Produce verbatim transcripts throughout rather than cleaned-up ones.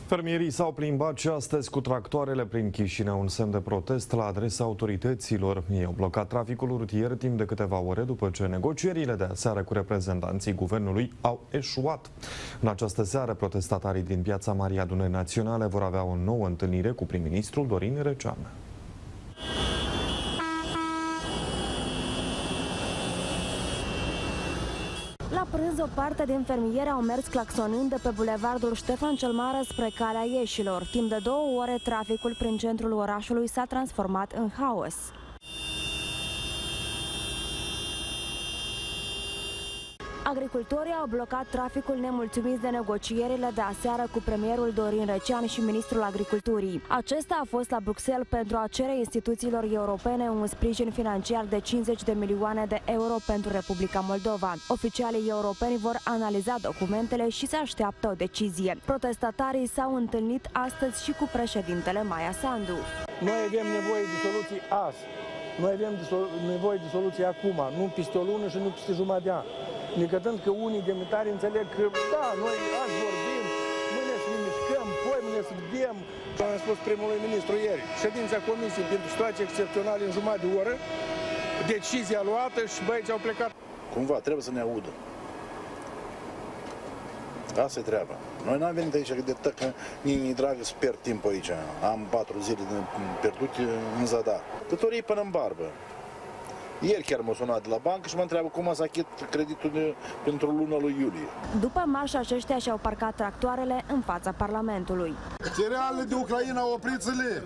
Fermierii s-au plimbat și astăzi cu tractoarele prin Chișinău, un semn de protest la adresa autorităților. Ei au blocat traficul rutier timp de câteva ore după ce negocierile de aseară cu reprezentanții guvernului au eșuat. În această seară, protestatarii din Piața Marii Adunări Naționale vor avea o nouă întâlnire cu prim-ministrul Dorin Recean. La prânz, o parte din fermieri au mers claxonând de pe bulevardul Ștefan cel Mare spre calea Ieșilor. Timp de două ore, traficul prin centrul orașului s-a transformat în haos. Agricultorii au blocat traficul nemulțumiți de negocierile de aseară cu premierul Dorin Recean și ministrul agriculturii. Acesta a fost la Bruxelles pentru a cere instituțiilor europene un sprijin financiar de cincizeci de milioane de euro pentru Republica Moldova. Oficialii europeni vor analiza documentele și se așteaptă o decizie. Protestatarii s-au întâlnit astăzi și cu președintele Maia Sandu. Noi avem nevoie de soluții azi. Noi avem nevoie de soluții acum, nu peste o lună și nu peste jumătate de an. Necătând că unii demnitari înțeleg că, da, noi azi vorbim, mâine să ne mișcăm, poi mâine să vedem. Am spus primului ministru ieri, ședința comisiei pentru situații excepționale în jumătate de oră, decizia luată și băieții au plecat. Cumva trebuie să ne audă. Asta e treaba. Noi n-am venit aici de tăcă, ni dragă să pierd timp aici. Am patru zile pierdute în zadar. Cătorii până în barbă. Ieri chiar m-a sunat de la bancă și mă întreabă cum să achit creditul de, pentru luna lui iulie. După marș, aceștia și-au parcat tractoarele în fața Parlamentului. Cerealele de Ucraina, opriți-le!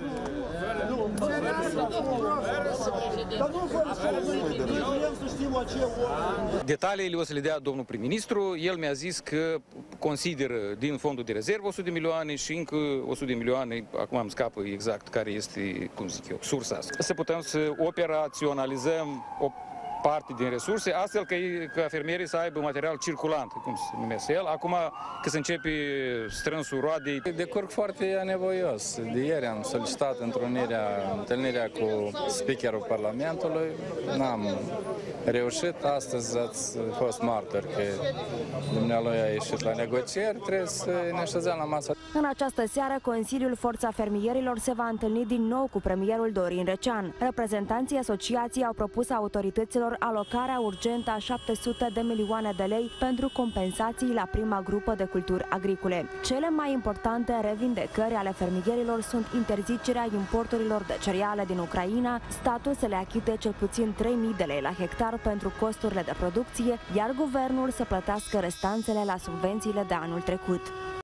Detaliile o să le dea domnul prim-ministru. El mi-a zis că consideră din fondul de rezervă o sută de milioane și încă o sută de milioane, acum îmi scapă exact care este, cum zic eu, sursa asta. Să putem să operaționalizăm o parte din resurse, astfel că, ca fermierii să aibă material circulant, cum se numește el. Acum, că se începe strânsul roadei. Decurg foarte anevoios. De ieri am solicitat întâlnirea, întâlnirea cu speakerul Parlamentului. N-am reușit. Astăzi ați fost martori că dumnealui a ieșit la negocieri. Trebuie să ne așezăm la masă. În această seară, Consiliul Forța Fermierilor se va întâlni din nou cu premierul Dorin Recean. Reprezentanții asociației au propus autorităților alocarea urgentă a șapte sute de milioane de lei pentru compensații la prima grupă de culturi agricole. Cele mai importante revindecări ale fermierilor sunt interzicerea importurilor de cereale din Ucraina, statul să le achite cel puțin trei mii de lei la hectar pentru costurile de producție, iar guvernul să plătească restanțele la subvențiile de anul trecut.